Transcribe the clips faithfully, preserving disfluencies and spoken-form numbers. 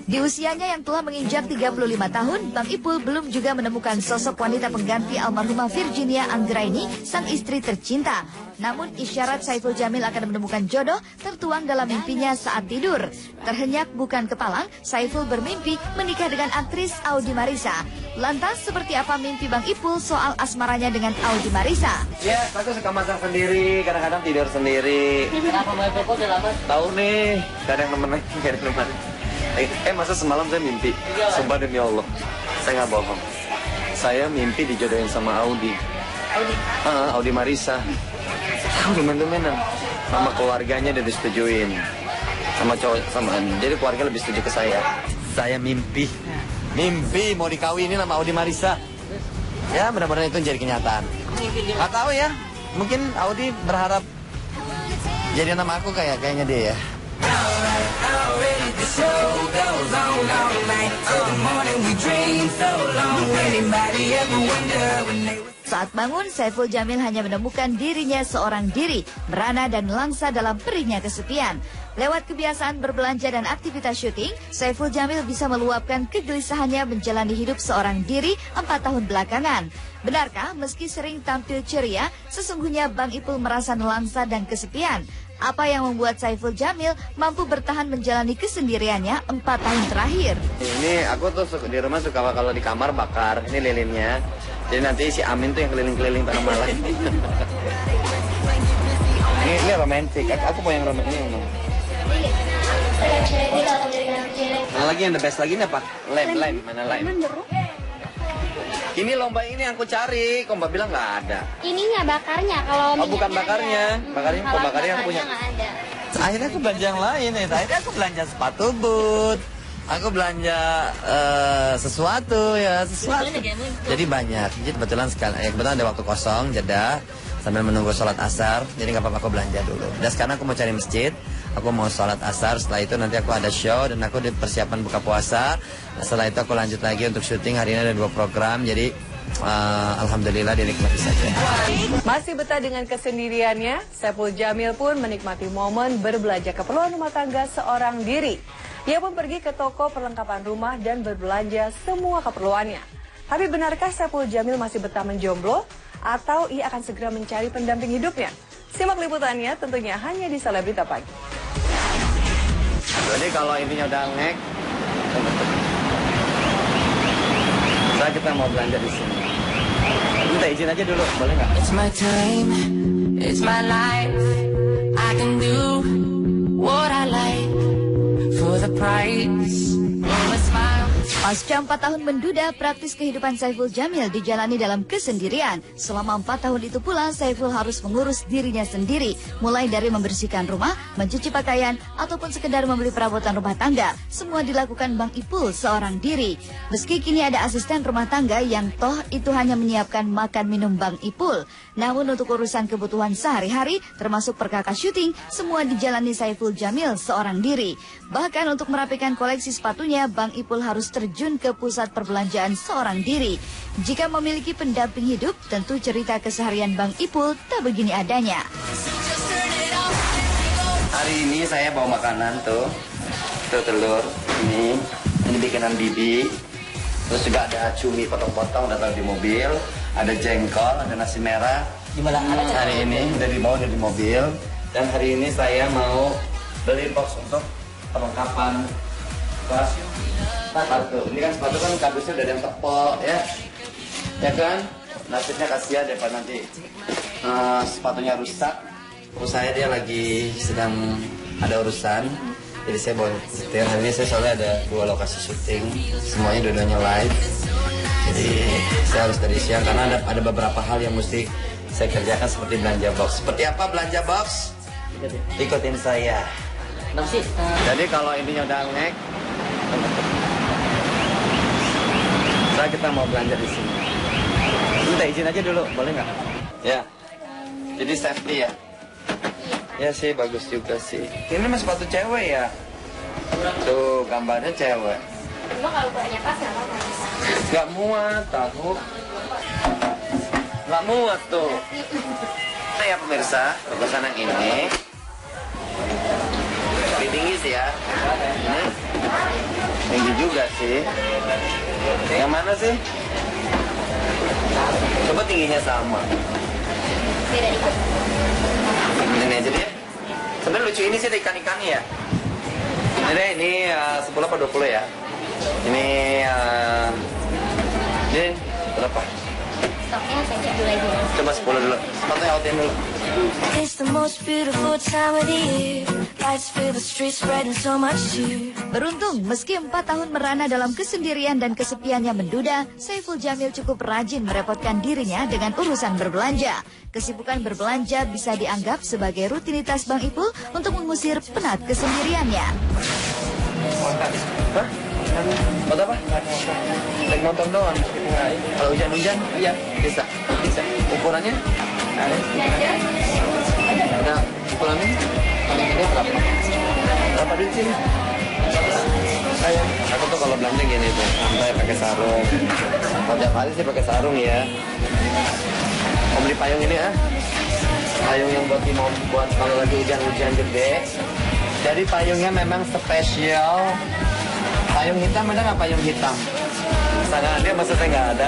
Di usianya yang telah menginjak tiga puluh lima tahun, Bang Ipul belum juga menemukan sosok wanita pengganti almarhumah Virginia Anggraini, sang istri tercinta. Namun isyarat Saiful Jamil akan menemukan jodoh tertuang dalam mimpinya saat tidur. Terhenyak bukan kepalang, Saiful bermimpi menikah dengan aktris Audi Marisa. Lantas seperti apa mimpi Bang Ipul soal asmaranya dengan Audi Marisa? Ya, aku suka masak sendiri, kadang-kadang tidur sendiri. Kenapa main telepon udah lama? Tahu nih, kadang nemenin, kadang nemenin. Eh, masa semalam saya mimpi? Sumpah demi Allah, saya nggak bohong. Saya mimpi dijodohin sama Audi. Audi? Ah, Audi Marisa. Tahu demen-demenan. Sama keluarganya udah disetujuin. Sama cowok, sama jadi keluarga lebih setuju ke saya. Saya mimpi, mimpi mau dikawinin sama Audi Marisa. Ya, benar-benar itu jadi kenyataan. Nggak tahu ya, mungkin Audi berharap jadi nama aku kayak kayaknya dia ya. Saat bangun, Saiful Jamil hanya menemukan dirinya seorang diri, merana dan langsa dalam perihnya kesepian. Lewat kebiasaan berbelanja dan aktivitas syuting, Saiful Jamil bisa meluapkan kegelisahannya menjalani hidup seorang diri empat tahun belakangan. Benarkah meski sering tampil ceria, sesungguhnya Bang Ipul merasa nelangsa dan kesepian? Apa yang membuat Saiful Jamil mampu bertahan menjalani kesendiriannya empat tahun terakhir? Ini aku tuh suka, di rumah suka kalau di kamar bakar, ini lilinnya. Jadi nanti si Amin tuh yang keliling-keliling tengah malam. ini, ini romantis, aku, aku mau yang romantis ini. Nah, lagi yang the best lagi nih apa? Lem, lem, mana lem? Ini lomba ini yang aku cari, kok Mbak bilang nggak ada. Ininya bakarnya, kalau oh bukan bakarnya, ada. bakarnya, kok bakarnya aku punya. Ada. Akhirnya aku belanja yang lain ya, akhirnya aku belanja sepatu boot, aku belanja uh, sesuatu ya, sesuatu. Jadi banyak, jadi kebetulan sekali, ya, kebetulan ada waktu kosong, jeda sambil menunggu sholat asar, jadi nggak apa-apa aku belanja dulu. Dan sekarang aku mau cari masjid. Aku mau sholat asar, setelah itu nanti aku ada show dan aku dipersiapkan buka puasa. Setelah itu aku lanjut lagi untuk syuting, hari ini ada dua program, jadi uh, alhamdulillah dinikmati saja. Masih betah dengan kesendiriannya, Saiful Jamil pun menikmati momen berbelanja keperluan rumah tangga seorang diri. Ia pun pergi ke toko perlengkapan rumah dan berbelanja semua keperluannya. Tapi benarkah Saiful Jamil masih betah menjomblo? Atau ia akan segera mencari pendamping hidupnya? Simak liputannya tentunya hanya di Selebrita Pagi. Jadi kalau intinya udah ngek, saya kita mau belanja di sini. Minta izin aja dulu, boleh nggak? It's my time, it's my life. I can do what I like for the price of a smile. Pasca empat tahun menduda, praktis kehidupan Saiful Jamil dijalani dalam kesendirian. Selama empat tahun itu pula, Saiful harus mengurus dirinya sendiri. Mulai dari membersihkan rumah, mencuci pakaian, ataupun sekedar membeli perabotan rumah tangga. Semua dilakukan Bang Ipul seorang diri. Meski kini ada asisten rumah tangga yang toh itu hanya menyiapkan makan minum Bang Ipul. Namun untuk urusan kebutuhan sehari-hari, termasuk perkakas syuting, semua dijalani Saiful Jamil seorang diri. Bahkan untuk merapikan koleksi sepatunya, Bang Ipul harus terjun ke pusat perbelanjaan seorang diri. Jika memiliki pendamping hidup, tentu cerita keseharian Bang Ipul tak begini adanya. Hari ini saya bawa makanan tuh, tuh telur, ini, ini bikinan bibi. Terus juga ada cumi potong-potong, udah taruh di mobil. Ada jengkol, ada nasi merah. Gimana? Hmm, hari ini udah dibawa udah di mobil. Dan hari ini saya mau beli box untuk perlengkapan sepatu. Ini kan sepatu kan kardusnya udah ada yang tepok ya, ya kan? Nasibnya kasihan daripada nanti uh, sepatunya rusak. Terus saya dia lagi sedang ada urusan, jadi saya bawa setir. Hari ini saya soalnya ada dua lokasi syuting, semuanya dua-duanya live. Jadi saya harus dari siang karena ada ada beberapa hal yang mesti saya kerjakan seperti belanja box. Seperti apa belanja box? Ikutin saya. Jadi kalau intinya udah ngek, saya kita mau belanja di sini. Minta izin aja dulu, boleh nggak? Ya. Jadi safety ya. Ya sih bagus juga sih. Ini mah sepatu cewek ya. Tuh gambarnya cewek. Cuma kalau ukurannya pas nggak apa-apa. Nggak muat tahu. Nggak muat tuh. Nah ya pemirsa, pesan yang ini. Lebih tinggi sih ya. Ini. Tinggi juga sih. Yang mana sih? Coba tingginya sama. Beda dikit. Ini aja deh. Sebenarnya lucu ini sih ikan-ikannya ya. Ini deh, ini uh, sepuluh atau dua puluh ya. Ini uh, ini berapa? Stoknya saya cek dulu aja. Coba sepuluh dulu. Sepatunya outin dulu. It's the most beautiful time of the year. Lights fill the streets, spreading so much cheer. Beruntung, meski empat tahun merana dalam kesendirian dan kesepiannya menduda, Saiful Jamil cukup rajin merepotkan dirinya dengan urusan berbelanja. Kesibukan berbelanja bisa dianggap sebagai rutinitas Bang Ipul untuk mengusir penat kesendiriannya. Hah? Buat apa? Naik motor doang. Kalau hujan-hujan, iya bisa. Bisa. Ukurannya? Ada ukurannya? Paling gede berapa? Berapa duit sih? Sayang, aku tuh kalau belanja gini tuh, santai pakai sarung. Kalau tiap hari sih pakai sarung ya. Mau beli payung ini ah? Payung yang buat imam buat kalau lagi hujan-hujan gede. Jadi payungnya memang spesial. Payung hitam ada nggak payung hitam? Sangat dia maksudnya nggak ada.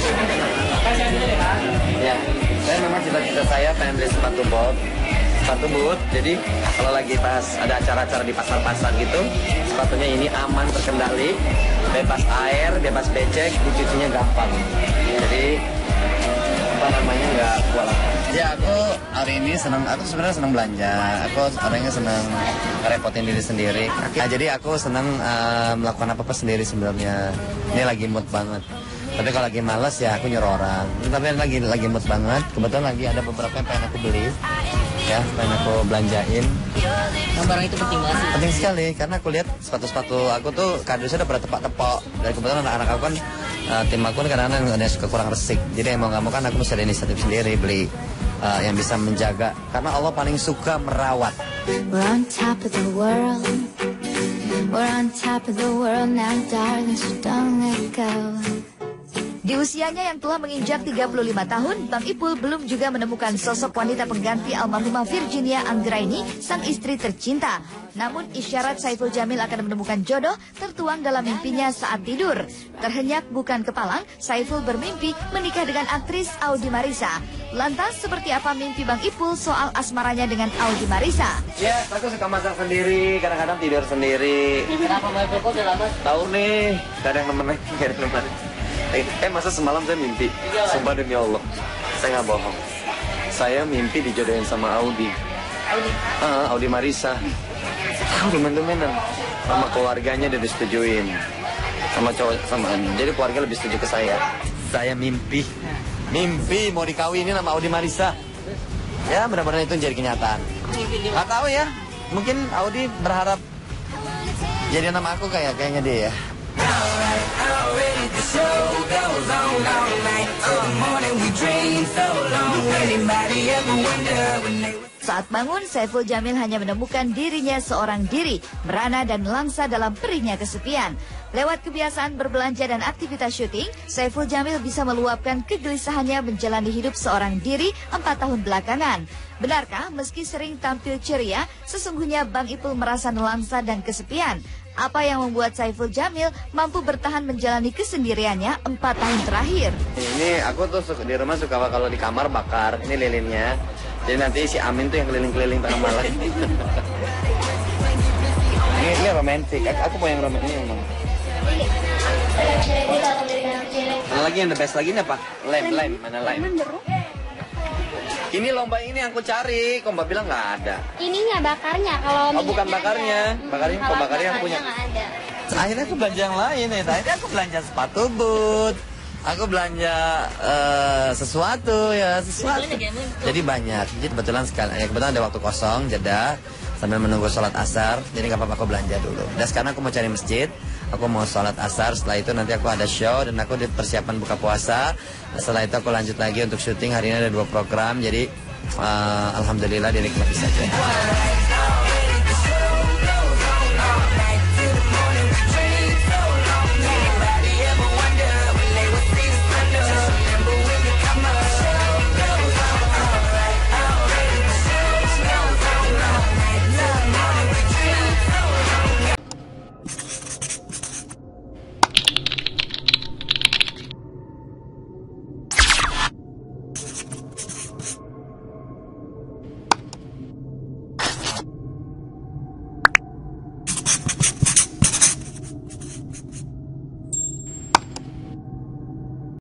Ya, saya memang cita-cita saya pengen beli sepatu boot, sepatu boot. Jadi kalau lagi pas ada acara-acara di pasar-pasar gitu, sepatunya ini aman, terkendali, bebas air, bebas becek, dicucinya gampang. Jadi apa namanya nggak kualat. Ya aku hari ini senang, aku sebenarnya senang belanja. Aku orangnya senang ngerepotin diri sendiri. Nah, jadi aku senang uh, melakukan apa-apa sendiri sebenarnya. Ini lagi mood banget. Tapi kalau lagi malas ya aku nyuruh orang. Tapi lagi lagi mood banget. Kebetulan lagi ada beberapa yang pengen aku beli. Ya, pengen aku belanjain. Yang barang itu penting banget sih. Penting sekali karena aku lihat sepatu-sepatu aku tuh kardusnya udah pada tepak-tepak. Dan kebetulan anak-anak aku kan uh, tim aku kan kadang-kadang ada yang suka kurang resik. Jadi emang nggak mau kan aku mesti ada inisiatif sendiri beli uh, yang bisa menjaga. Karena Allah paling suka merawat. We're on top of the world. We're on top of the world now, darling, so don't let go. Di usianya yang telah menginjak tiga puluh lima tahun, Bang Ipul belum juga menemukan sosok wanita pengganti almarhumah Virginia Anggraini, sang istri tercinta. Namun isyarat Saiful Jamil akan menemukan jodoh tertuang dalam mimpinya saat tidur. Terhenyak bukan kepalang, Saiful bermimpi menikah dengan aktris Audi Marisa. Lantas seperti apa mimpi Bang Ipul soal asmaranya dengan Audi Marisa? Ya, aku suka masak sendiri, kadang-kadang tidur sendiri. Kenapa Bang Ipul kok udah lama? Tahu nih, gak ada yang nemenin, gak ada yang nemenin. Eh, eh, masa semalam saya mimpi? Sumpah demi Allah, saya nggak bohong. Saya mimpi dijodohin sama Audi. Audi? Ah, Audi Marisa. Tahu demen-demenan. Sama keluarganya dia disetujuin. Sama cowok, sama jadi keluarga lebih setuju ke saya. Saya mimpi, mimpi mau dikawinin sama Audi Marisa. Ya, benar-benar itu jadi kenyataan. Nggak tahu ya, mungkin Audi berharap jadi nama aku kayak kayaknya dia ya. Saat bangun, Saiful Jamil hanya menemukan dirinya seorang diri, merana dan langsa dalam perihnya kesepian. Lewat kebiasaan berbelanja dan aktivitas syuting, Saiful Jamil bisa meluapkan kegelisahannya menjalani hidup seorang diri empat tahun belakangan. Benarkah meski sering tampil ceria, sesungguhnya Bang Ipul merasa nelangsa dan kesepian? Apa yang membuat Saiful Jamil mampu bertahan menjalani kesendiriannya empat tahun terakhir? Ini aku tuh suka, di rumah suka kalau di kamar bakar, ini lilinnya. Jadi nanti si Amin tuh yang keliling-keliling tengah malam. ini, ini romantis, aku, aku mau yang romantis ini emang. Mana lagi yang the best lagi ini apa? Lem, lem, mana lem? Ini lomba ini yang aku cari, kok Mbak bilang nggak ada. Ininya bakarnya kalau Oh bukan bakarnya, bakarnya kok bakarnya yang punya. nggak ada. Akhirnya aku belanja yang lain ya, akhirnya aku belanja sepatu boot, aku belanja uh, sesuatu ya sesuatu. Jadi banyak, jadi kebetulan sekali, ya kebetulan ada waktu kosong, jeda sambil menunggu sholat asar, jadi nggak apa-apa aku belanja dulu. Dan sekarang aku mau cari masjid, aku mau sholat asar, setelah itu nanti aku ada show dan aku dipersiapkan buka puasa. Setelah itu aku lanjut lagi untuk syuting, hari ini ada dua program, jadi uh, alhamdulillah dinikmati saja.